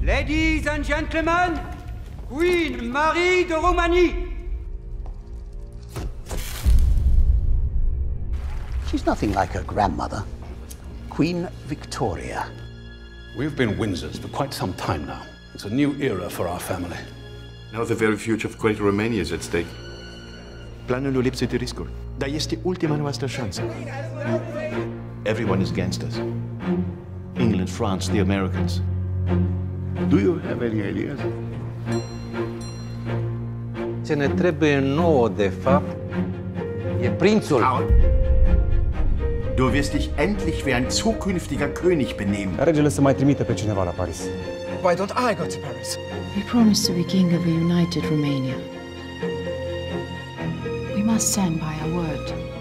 Ladies and gentlemen, Queen Marie de Romania. She's nothing like her grandmother, Queen Victoria. We've been Windsors for quite some time now. It's a new era for our family. Now the very future of Great Romania is at stake. Planul lipsă de riscuri, dar este ultima noastră șansă. Everyone is against us. England, France, the Americans. Do you have any ideas? Ce ne trebuie nouă, de fapt, e prințul. Paul, du wirst dich endlich wie ein zukünftiger König benehmen. Regele să mai trimite pe cineva la Paris. Why don't I go to Paris? We promised to be king of a united Romania. We must stand by our word.